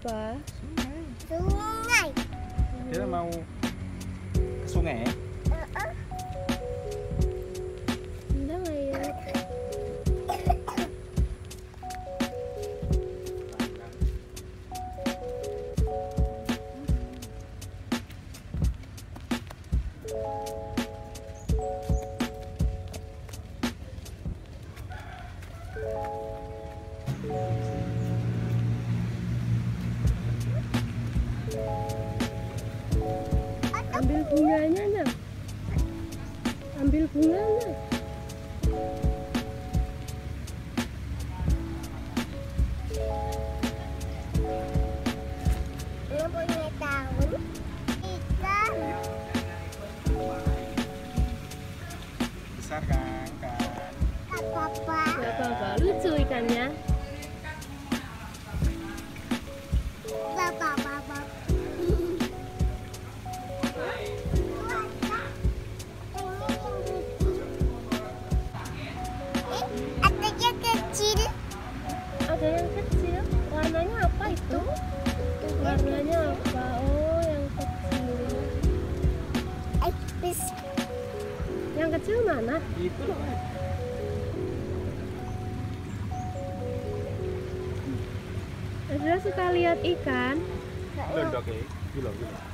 apa? Sungai. Dia mau ke sungai. Enggak lah ya. Ambil bunganya nak. Ambil bunganya. Dia punya tahun. Ikan. Besar kan? Apa-apa. Gak apa-apa, lucu ikannya. Bapak-bapak. Adanya kecil. Ada yang kecil. Warnanya apa itu? Warnanya apa? Oh, yang kecil. Bis. Yang kecil mana? Itu loh. Azra suka lihat ikan. Londok ya. Gila.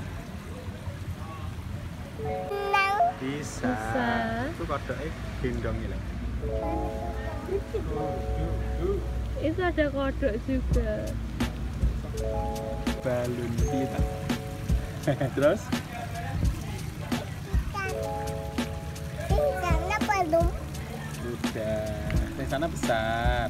Nang. Bisa. Bisa. Itu kodoknya gendong ini. Itu ada kodok juga. Balon kita. Terus? Tinggalnya belum. Udah. Di sana besar.